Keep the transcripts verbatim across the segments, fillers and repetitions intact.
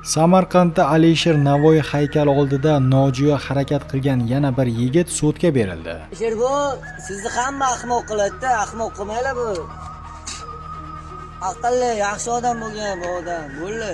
Samarqandda Alisher Navoiy haykali oldida nojo'ya harakat qilgan yana bir yigit sudga berildi. Alisher bu sizni hamma ahmoq qiladi-da, ahmoq qilmaylar bu. Aqlli, yaxshi odam bo'lgan bu odam, bo'ldi.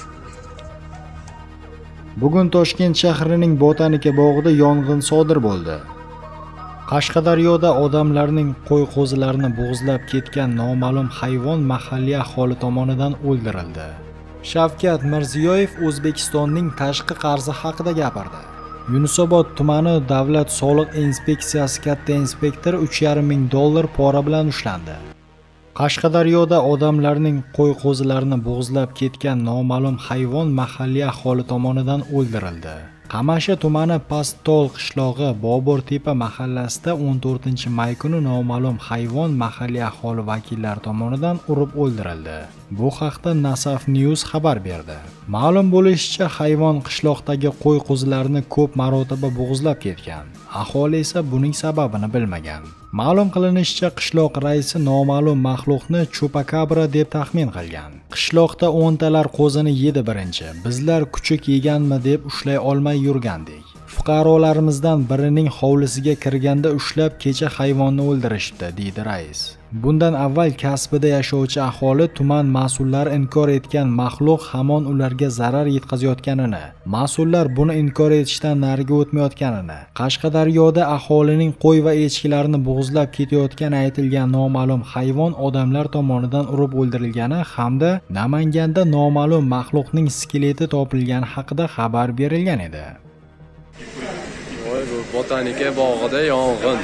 Bugun Toshkent shahrining Botanika bog'ida yong'in sodir bo'ldi. Qashqadaryoda odamlarning qo'y-qo'zilarini bo'g'izlab ketgan noma'lum hayvon mahalliy aholi tomonidan o'ldirildi. Shavkat Mirziyoyev O'zbekistonning tashqi qarzi haqida gapirdi. Yunusobod tumani davlat soliq inspeksiyasi katta inspektori uch yarim ming dollar pora bilan ushlandi. Qashqadaryoda odamlarning qo'y-qo'zilarini bo'g'izlab ketgan noma'lum hayvon mahalliy aholi tomonidan o'ldirildi. Qamashi tumani Pastol qishlog'i Boburtepa mahallasida o'n to'rtinchi may kuni noma'lum hayvon mahalliy aholi vakillari tomonidan urib o'ldirildi. Bu haqda Nasaf News xabar berdi. Ma'lum bo'lishicha, hayvon qishloqdagi qo'y-qo'zilarni ko'p marotaba bo'g'izlab ketgan. Aholi esa buning sababini bilmagan. Ma'lum qilinishicha, qishloq raisi noma'lum maxluqni chupakabra deb taxmin qilgan. Qishloqda o'ntalar qo'zini yedi birinchi. Bizlar kuchuk yeganmi deb ushlay olmay yurgandik. Fuqarolarimizdan birining hovlisiga kirganda ushlab kecha hayvonni o'ldirishdi, deydi rais. Bundan avval kasbida yashovchi aholi tuman mas'ullari inkor etgan maxluq hamon ularga zarar yetkazayotganini, mas'ullar buni inkor etishdan nariga o'tmayotganini, Qashqadaryoda aholining qo'y va echkilarini bo'g'izlab ketayotgani aytilgan noma'lum hayvon odamlar tomonidan urib o'ldirilgani hamda Namanganda noma'lum maxluqning skeleti topilgani haqida xabar berilgan edi. Voy, bu Botanika bog'ida yong'in.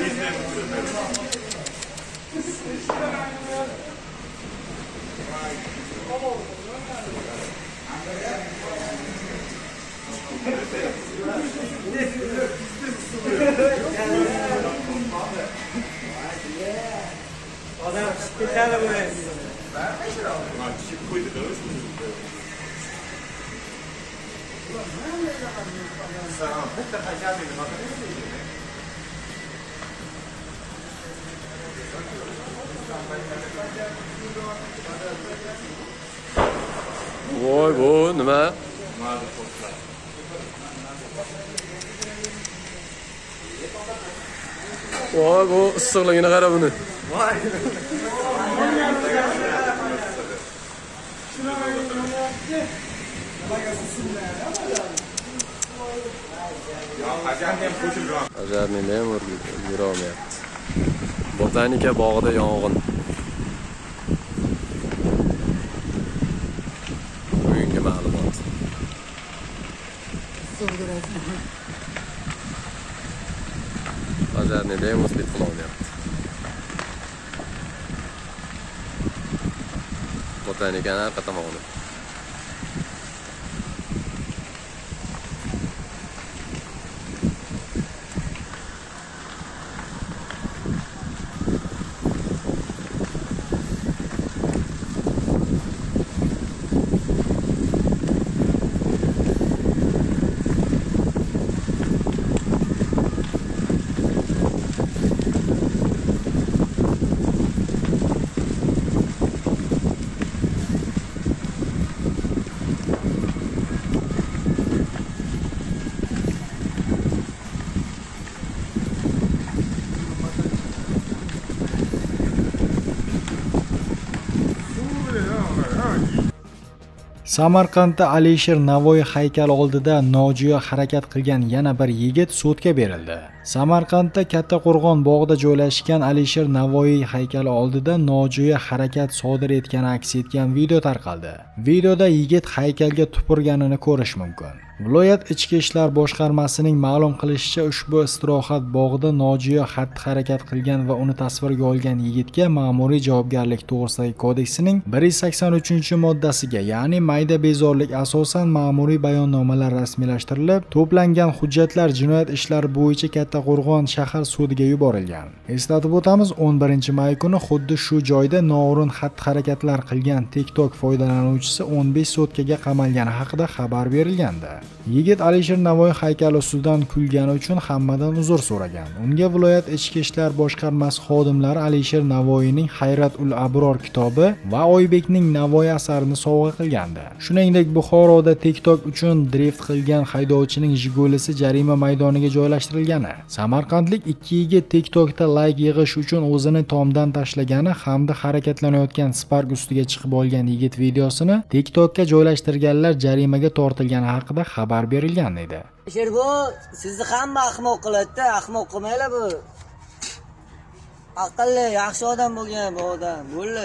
Odam ketadi bu. Voy, bu nima? Voy, bu issiqligini qara buni. Voy. Ajarni ham yura olmayapti. Botanika bog'ida yong'in. Bugungi ma'lumot. Ajarni ham o'zbek qilolmayapti. Botanikani orqa tomoni. Samarqandda Alisher Navoiy haykali oldida nojo'ya harakat qilgan yana bir yigit sudga berildi. Samarqandda Kattaqo'rg'on bog'ida joylashgan Alisher Navoiy haykali oldida nojo'ya harakat sodir etgani aks etgan video tarqaldi. Videoda yigit haykalga tupurganini ko'rish mumkin. Viloyat Ichki ishlar boshqarmasining ma'lum qilishicha, ushbu istirohat bog'ida nojo'ya xatti-harakat qilgan va uni tasvirga olgan yigitga ma'muriy javobgarlik to'g'risidagi kodeksining bir yuz sakson uchinchi moddasiga, ya'ni mayda bezorilik asosan ma'muriy bayonnomalar rasmiylashtirilib, to'plangan hujjatlar jinoyat ishlari bo'yicha katta Kattaqo'rg'on shahar sudiga yuborilgan. Eslatib o'tamiz, o'n birinchi may kuni xuddi shu joyda noo'rin xatti-harakatlar qilgan TikTok foydalanuvchisi o'n besh sutkaga qamalgani haqida xabar berilgandi. Yigit Alisher Navoiy haykali ustidan kulgani uchun hammadan uzr so'ragan. Unga viloyat ichki ishlar boshqarmasi xodimlari Alisher Navoiyning Hayratul Abror kitobi va Oybekning Navoiy asarini sovg'a qilgandi. Shuningdek, Buxoroda TikTok uchun drift qilgan haydovchining Jigulisi jarima maydoniga joylashtirilgani, Samarqandlik ikki yigit TikTokda layk yig'ish uchun o'zini tomdan tashlagani hamda harakatlanayotgan Spark ustiga chiqib olgan yigit videosini TikTokka joylashtirganlar jarimaga tortilgani haqida xabar berilgan edi. Alisher, bu sizni hamma ahmoq qiladi-da, ahmoq qilmaylar bu. Aqlli, yaxshi odam bo'lgan bu odam, bo'ldi.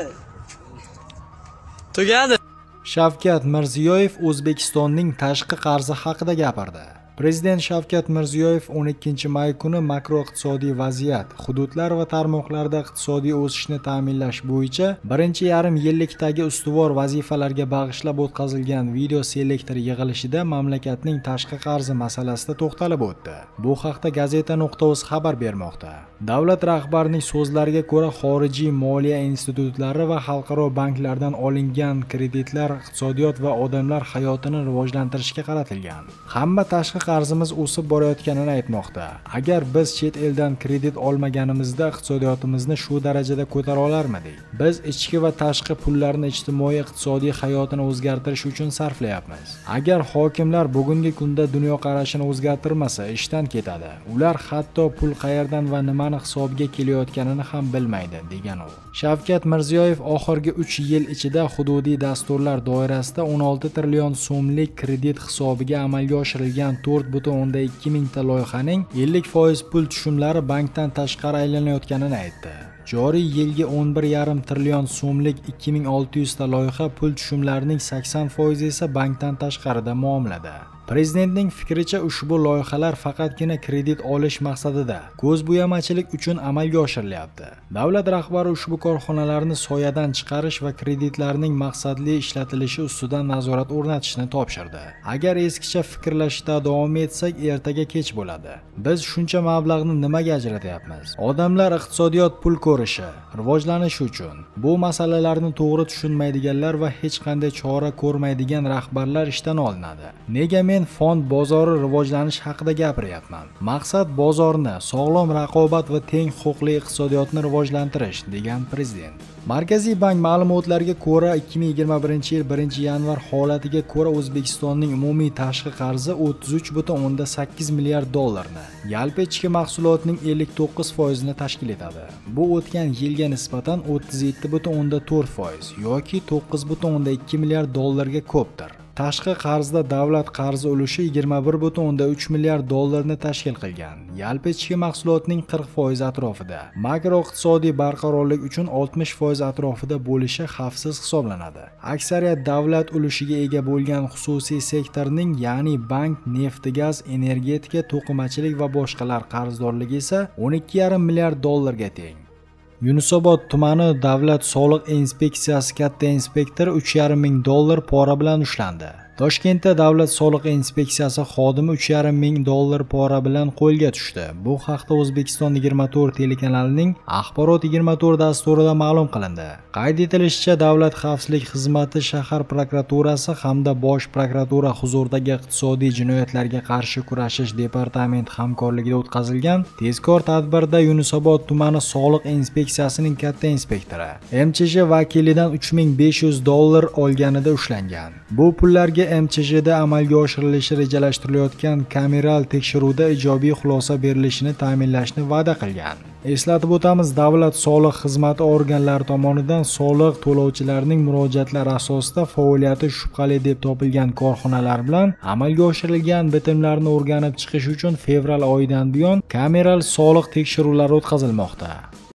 Tugadi. Shavkat Mirziyoyev O'zbekistonning tashqi qarzi haqida gapirdi. Prezident Shavkat Mirziyoyev o'n ikkinchi may kuni makroiqtisodiy vaziyat, hududlar va tarmoqlarda iqtisodiy o'sishni ta'minlash bo'yicha birinchi yarim yillikdagi ustuvor vazifalarga bag'ishlab o'tkazilgan video selektor yig'ilishida mamlakatning tashqi qarzi masalasida to'xtalib o'tdi. Bu haqda gazeta nuqta uz xabar bermoqda. Davlat rahbarining so'zlariga ko'ra, xorijiy moliya institutlari va xalqaro banklardan olingan kreditlar iqtisodiyot va odamlar hayotini rivojlantirishga qaratilgan. Hamma tashqi qarzimiz o'sib borayotganini aytmoqda. Agar biz chet eldan kredit olmaganimizda iqtisodiyotimizni shu darajada ko'tara olarmidik? Biz ichki va tashqi pullarni ijtimoiy iqtisodiy hayotini o'zgartirish uchun sarflayapmiz. Agar hokimlar bugungi kunda dunyoqarashini o'zgartirmasa, ishdan ketadi. Ular hatto pul qayerdan va nimani hisobiga kelayotganini ham bilmaydi, degan u. Shavkat Mirziyoyev oxirgi uch yil ichida hududiy dasturlar doirasida o'n olti trillion so'mlik kredit hisobiga amalga oshirilgan to'rt butun o'ndan ikki mingta loyihaning ellik foiz pul tushumlari bankdan tashqari aylanayotganini aytdi. Joriy yilgi o'n bir yarim trillion so'mlik ikki ming olti yuz ta loyiha pul tushumlarining sakson foizi esa bankdan tashqarida muomalada. Prezidentning fikricha, ushbu loyihalar faqatgina kredit olish maqsadida, ko'zbo'yamachilik uchun amalga oshirilyapti. Davlat rahbari ushbu korxonalarni soyadan chiqarish va kreditlarning maqsadli ishlatilishi ustidan nazorat o'rnatishni topshirdi. Agar eskicha fikrlashda davom etsak, ertaga kech bo'ladi. Biz shuncha mablag'ni nimaga ajratyapmiz? Odamlar iqtisodiyot pul ko'rishi, rivojlanishi uchun. Bu masalalarni to'g'ri tushunmaydiganlar va hech qanday chora ko'rmaydigan rahbarlar ishdan olinadi. Nega men fond bozori rivojlanish haqida gapiryapman? Maqsad bozorni, sog'lom raqobat va teng huquqli iqtisodiyotni rivojlantirish, degan prezident. Markaziy bank ma'lumotlariga ko'ra, ikki ming yigirma birinchi yil birinchi yanvar holatiga ko'ra O'zbekistonning umumiy tashqi qarzi o'ttiz uch butun o'ndan sakkiz milliard dollarni, yalpi ichki mahsulotning ellik to'qqiz foizini tashkil etadi. Bu o'tgan yilga nisbatan o'ttiz yetti butun o'ndan to'rt foiz yoki to'qqiz butun o'ndan ikki milliard dollarga ko'pdir. Tashqi qarzda davlat qarzi ulushi yigirma bir butun o'ndan uch milliard dollarni tashkil qilgan. Yalpi ichki mahsulotning qirq foiz atrofida, makroiqtisodiy barqarorlik uchun oltmish foiz atrofida bo'lishi xavfsiz hisoblanadi. Aksariyat davlat ulushiga ega bo'lgan xususiy sektorning, ya'ni bank, neft, gaz, energetika, to'qimachilik va boshqalar qarzdorligi esa o'n ikki yarim milliard dollarga teng. Yunusobod tumani davlat soliq inspeksiyasi katta inspektori uch yarim ming dollar pora bilan ushlandi. Toshkentda davlat soliq inspeksiyasi xodimi uch yarim ming dollar pora bilan qo'lga tushdi. Bu haqda O'zbekiston yigirma to'rt telekanalining Axborot yigirma to'rt dasturida ma'lum qilindi. Qayd etilishicha, Davlat xavfsizlik xizmati, shahar prokuraturasi hamda Bosh prokuratura huzuridagi iqtisodiy jinoyatlarga qarshi kurashish departamenti hamkorligida o'tkazilgan tezkor tadbirda Yunusobod tumani soliq inspeksiyasining katta inspektori M Ch J vakilidan uch ming besh yuz dollar olganida ushlangan. Bu pullarga M Ch Jda amalga oshirilishi rejalashtirilayotgan kameral tekshiruvda ijobiy xulosa berilishini ta'minlashni va'da qilgan. Eslatib o'tamiz, davlat soliq xizmati organlari tomonidan soliq to'lovchilarining murojaatlari asosida faoliyati shubhali deb topilgan korxonalar bilan amalga oshirilgan bitimlarni o'rganib chiqish uchun fevral oyidan buyon kameral soliq tekshiruvlari o'tkazilmoqda.